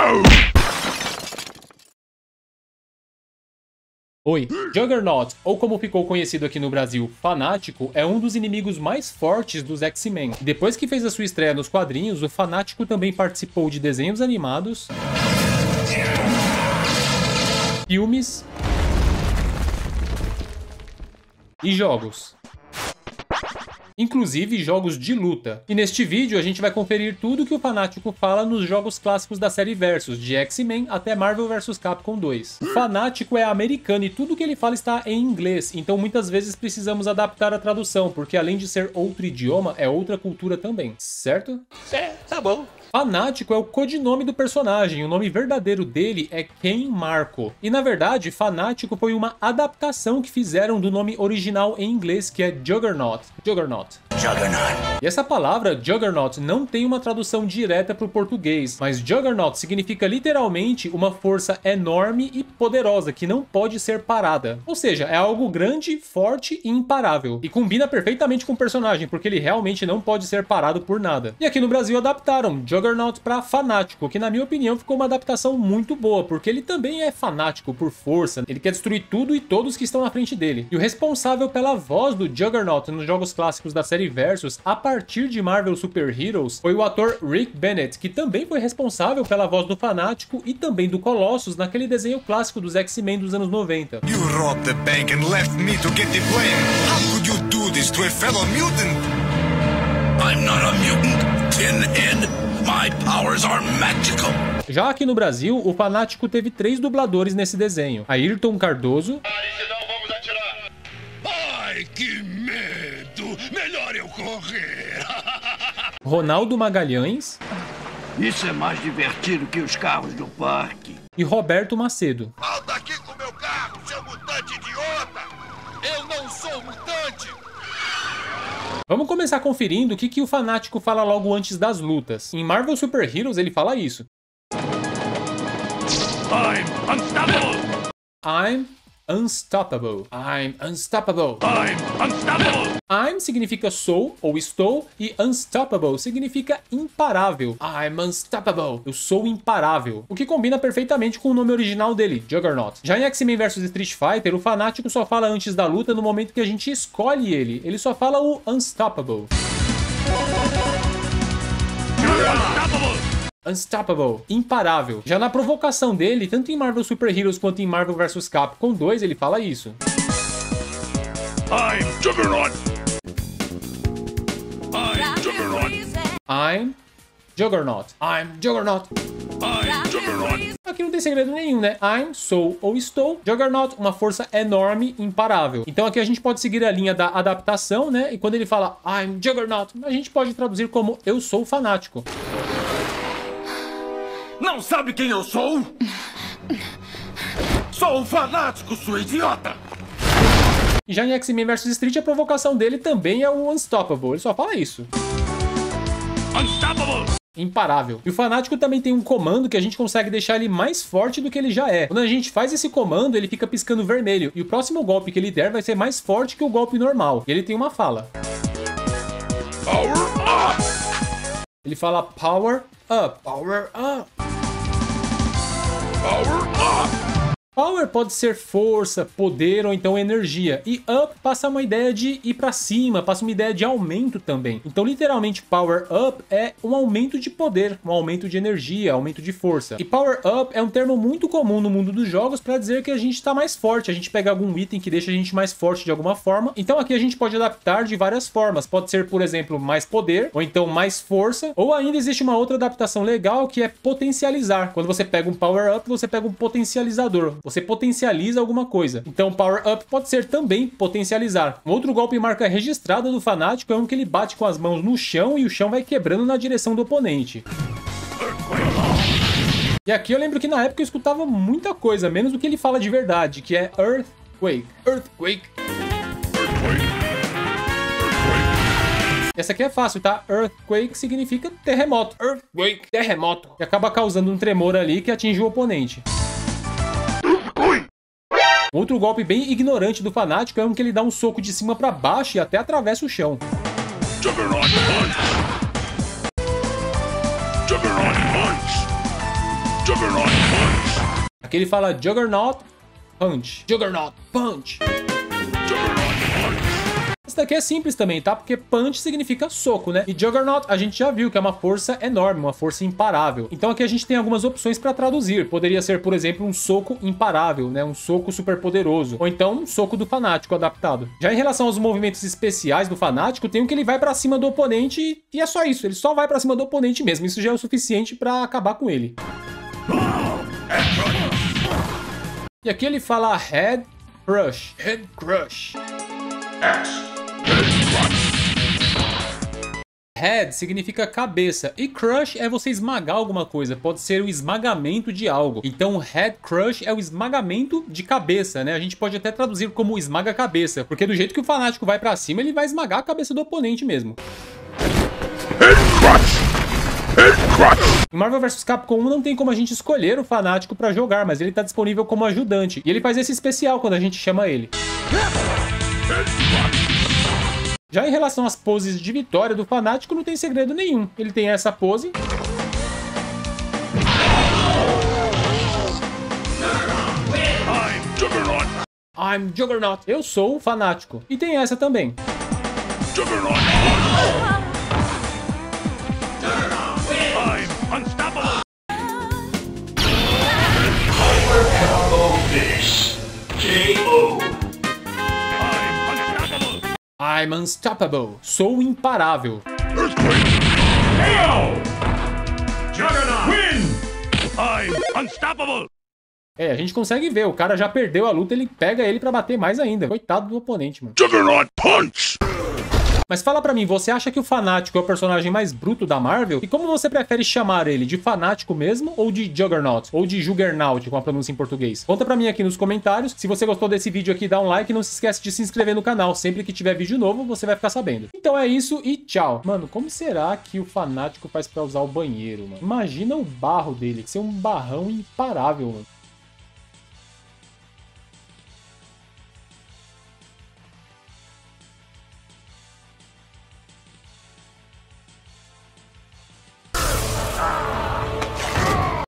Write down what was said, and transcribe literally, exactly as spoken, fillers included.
Oi, Juggernaut, ou como ficou conhecido aqui no Brasil, Fanático, é um dos inimigos mais fortes dos X-Men. Depois que fez a sua estreia nos quadrinhos, o Fanático também participou de desenhos animados, filmes e jogos. Inclusive jogos de luta. E neste vídeo a gente vai conferir tudo que o Fanático fala nos jogos clássicos da série Versus, de X-Men até Marvel versus. Capcom dois. O Fanático é americano e tudo que ele fala está em inglês, então muitas vezes precisamos adaptar a tradução, porque além de ser outro idioma, é outra cultura também, certo? É, tá bom. Fanático é o codinome do personagem, o nome verdadeiro dele é Ken Marco. E na verdade, Fanático foi uma adaptação que fizeram do nome original em inglês, que é Juggernaut. Juggernaut. Juggernaut. E essa palavra, Juggernaut, não tem uma tradução direta para o português, mas Juggernaut significa literalmente uma força enorme e poderosa que não pode ser parada. Ou seja, é algo grande, forte e imparável. E combina perfeitamente com o personagem, porque ele realmente não pode ser parado por nada. E aqui no Brasil adaptaram Juggernaut para Fanático, que na minha opinião ficou uma adaptação muito boa, porque ele também é fanático por força, ele quer destruir tudo e todos que estão na frente dele. E o responsável pela voz do Juggernaut nos jogos clássicos da série Versus, a partir de Marvel Super Heroes, foi o ator Rick Bennett, que também foi responsável pela voz do Fanático e também do Colossus naquele desenho clássico dos X-Men dos anos noventa. You robbed the bank and left me to get the blame. How could you do this to a fellow mutant? I'm not a mutant, Pinhead. My powers are magical. Já aqui no Brasil, o Fanático teve três dubladores nesse desenho. Ayrton Cardoso. Pare, senão vamos atirar. Ai, que medo. Melhor eu correr. Ronaldo Magalhães. Isso é mais divertido que os carros do parque. E Roberto Macedo. Volta aqui com meu carro, seu mutante idiota. Eu não sou mutante. Vamos começar conferindo o que, que o Fanático fala logo antes das lutas. Em Marvel Super Heroes ele fala isso. I'm unstoppable! I'm unstoppable. I'm unstoppable. I'm unstoppable! I'm significa sou ou estou e unstoppable significa imparável. I'm unstoppable. Eu sou imparável. O que combina perfeitamente com o nome original dele, Juggernaut. Já em X-Men versus. Street Fighter, o Fanático só fala antes da luta no momento que a gente escolhe ele. Ele só fala o unstoppable. Unstoppable! Unstoppable, imparável. Já na provocação dele, tanto em Marvel Super Heroes quanto em Marvel versus. Capcom dois, ele fala isso. I'm Juggernaut! I'm Juggernaut! I'm Juggernaut. I'm Juggernaut. I'm Juggernaut! Aqui não tem segredo nenhum, né? I'm, sou ou estou. Juggernaut, uma força enorme, imparável. Então aqui a gente pode seguir a linha da adaptação, né? E quando ele fala I'm Juggernaut, a gente pode traduzir como eu sou fanático. Não sabe quem eu sou? Sou um fanático, sua idiota! E já em X-Men versus. Street, a provocação dele também é o Unstoppable. Ele só fala isso. Unstoppable! Imparável. E o Fanático também tem um comando que a gente consegue deixar ele mais forte do que ele já é. Quando a gente faz esse comando, ele fica piscando vermelho. E o próximo golpe que ele der vai ser mais forte que o golpe normal. E ele tem uma fala. Power up! Ele fala Power Up. Power Up. Power up! Power pode ser força, poder ou então energia. E up passa uma ideia de ir pra cima, passa uma ideia de aumento também. Então, literalmente, power up é um aumento de poder, um aumento de energia, aumento de força. E power up é um termo muito comum no mundo dos jogos para dizer que a gente tá mais forte. A gente pega algum item que deixa a gente mais forte de alguma forma. Então, aqui a gente pode adaptar de várias formas. Pode ser, por exemplo, mais poder, ou então mais força. Ou ainda existe uma outra adaptação legal que é potencializar. Quando você pega um power up, você pega um potencializador. Você potencializa alguma coisa. Então, Power Up pode ser também potencializar. Um outro golpe marca registrada do Fanático é um que ele bate com as mãos no chão e o chão vai quebrando na direção do oponente. E aqui eu lembro que na época eu escutava muita coisa, menos do que ele fala de verdade, que é Earthquake. Earthquake. Essa aqui é fácil, tá? Earthquake significa terremoto. Earthquake, terremoto. E acaba causando um tremor ali que atinge o oponente. Outro golpe bem ignorante do Fanático é um que ele dá um soco de cima pra baixo e até atravessa o chão. Juggernaut punch! Juggernaut punch! Juggernaut Punch! Aqui ele fala Juggernaut Punch. Juggernaut Punch. Juggernaut Punch! Esse daqui é simples também, tá? Porque punch significa soco, né? E Juggernaut a gente já viu que é uma força enorme, uma força imparável. Então aqui a gente tem algumas opções para traduzir. Poderia ser, por exemplo, um soco imparável, né? Um soco super poderoso. Ou então um soco do fanático adaptado. Já em relação aos movimentos especiais do fanático, tem um que ele vai para cima do oponente e, e é só isso. Ele só vai para cima do oponente mesmo. Isso já é o suficiente para acabar com ele. E aqui ele fala Head Crush. Head Crush. Head significa cabeça e crush é você esmagar alguma coisa, pode ser o esmagamento de algo. Então head crush é o esmagamento de cabeça, né? A gente pode até traduzir como esmaga-cabeça, porque do jeito que o fanático vai pra cima, ele vai esmagar a cabeça do oponente mesmo. Head crush! Head crush! Em Marvel versus. Capcom um não tem como a gente escolher o fanático pra jogar, mas ele tá disponível como ajudante. E ele faz esse especial quando a gente chama ele. Head crush! Já em relação às poses de vitória do fanático, não tem segredo nenhum. Ele tem essa pose. I'm Juggernaut! I'm Juggernaut. Eu sou o fanático. E tem essa também. Juggernaut! I'm unstoppable! Combo finish. K O. I'm unstoppable. Sou imparável. Earthquake! K O! Juggernaut! Win! I'm unstoppable! É, a gente consegue ver. O cara já perdeu a luta, ele pega ele pra bater mais ainda. Coitado do oponente, mano. Juggernaut Punch! Mas fala pra mim, você acha que o fanático é o personagem mais bruto da Marvel? E como você prefere chamar ele? De fanático mesmo? Ou de Juggernaut? Ou de Juggernaut, com a pronúncia em português? Conta pra mim aqui nos comentários. Se você gostou desse vídeo aqui, dá um like e não se esquece de se inscrever no canal. Sempre que tiver vídeo novo, você vai ficar sabendo. Então é isso e tchau. Mano, como será que o fanático faz pra usar o banheiro, mano? Imagina o barro dele, ser um barrão imparável, mano.